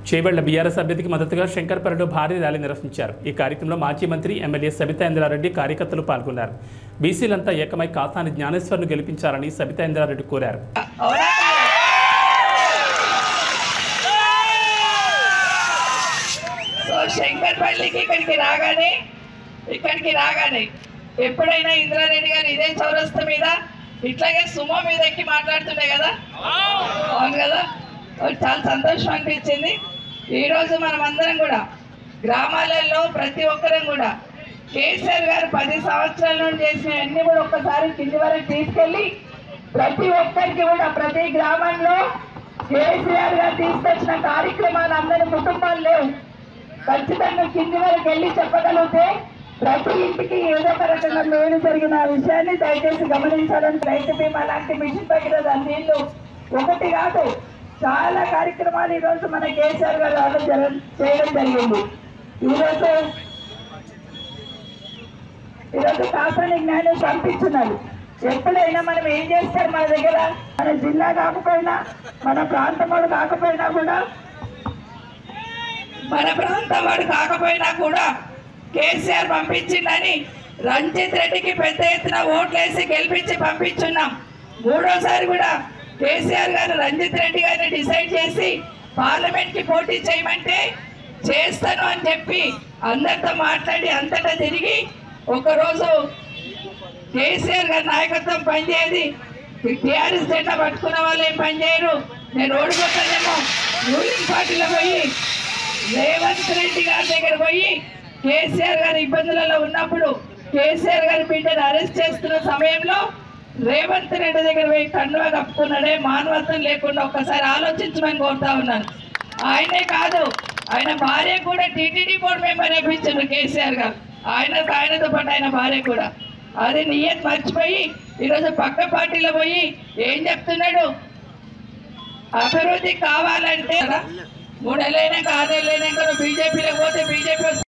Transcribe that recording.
Chevella BRS అభ్యర్థికి మద్దతుగా శంకర్పల్లిలో భారీ ర్యాలీ నిర్వహించారు। ఈ కార్యక్రమంలో మాజీ మంత్రి ఎమ్మెల్యే సబితా ఇంద్రారెడ్డి కార్యకర్తలు పాల్గొన్నారు। బీసీలంతా ఏకమై కాసాని జ్ఞానేశ్వర్ను గెలిపించాలని సబితా ఇంద్రారెడ్డి కోరారు। శంకర్పల్లికి ఇక్కడికి రాగానే ఎప్పుడైనా ఇంద్రారెడ్డి గారు ఇదే చౌరస్తా మీద ఇట్లాగే సుమో మీద ఎక్కి మాట్లాడుతుండే కదా, అవును కదా, చాలా సంతోషం అనిపించింది। ఈరోజు మనం అందరం కూడా గ్రామాలలో ప్రతి ఒక్కరం కూడా కేసీఆర్ గారు 10 సంవత్సరాల నుండి చేసిన అన్ని కూడా ఒక్కసారి కింది వరకు తీసుకెళ్ళి ప్రతి ఒక్కరికి కూడా ప్రతి గ్రామంలో కేసీఆర్ గారు తీసుకొచ్చిన కార్యక్రమాలు అందరి కుటుంబాలు లేవు, ఖచ్చితంగా కింది వరకు వెళ్ళి చెప్పగలిగితే ప్రతి ఇంటికి ఏదో ఒక రకంగా మేలు జరిగిన విషయాన్ని దయచేసి గమనించాలని రైతు బీమా లాంటి మిషన్ భగీరథ నీళ్లు ఒకటి కాదు చాలా కార్యక్రమాలు ఈరోజు మన కేసీఆర్ గారు చేయడం జరిగింది। ఈరోజు కాసాని జ్ఞానం పంపించున్నారు। ఎప్పుడైనా మనం ఏం చేస్తారు మన దగ్గర, మన జిల్లా కాకపోయినా మన ప్రాంతం వాడు కాకపోయినా కూడా కేసీఆర్ పంపించిందని రంజిత్ రెడ్డికి పెద్ద ఎత్తున ఓట్లేసి గెలిపించి పంపించున్నాం। మూడోసారి కూడా కేసీఆర్ గారు రంజిత్ రెడ్డి గారిని డిసైడ్ చేసి పార్లమెంట్ కి పోటీ చేయమంటే చేస్తాను అని చెప్పి అందరితో మాట్లాడి అంతటా తిరిగి ఒకరోజు కేసీఆర్ గారి నాయకత్వం పనిచేయదు, టీఆర్ఎస్ జెండా పట్టుకున్న వాళ్ళు ఏం పనిచేయరు, నేను ఓడిపోతానేమో రూలింగ్ పార్టీలో పోయి రేవంత్ రెడ్డి గారి దగ్గర పోయి కేసీఆర్ గారి ఇబ్బందులలో ఉన్నప్పుడు కేసీఆర్ గారి బిడ్డను అరెస్ట్ చేస్తున్న సమయంలో రేవంత్ రెడ్డి దగ్గర పోయి కండువా కప్పుకున్నాడే, మానవత్వం లేకుండా ఒక్కసారి ఆలోచించమని కోరుతా ఉన్నాను। ఆయనే కాదు ఆయన భార్య కూడా టీటీడీ బోర్డు మెంబర్ వేయించారు కేసీఆర్ గారు, ఆయనతో పాటు ఆయన భార్య కూడా। అది నియత్ మర్చిపోయి ఈరోజు పక్క పార్టీలో పోయి ఏం చెప్తున్నాడు, అభివృద్ధి కావాలంటే 3 ఏళ్ళైనాక 6 ఏళ్ళైనాక బీజేపీలో పోతే బీజేపీ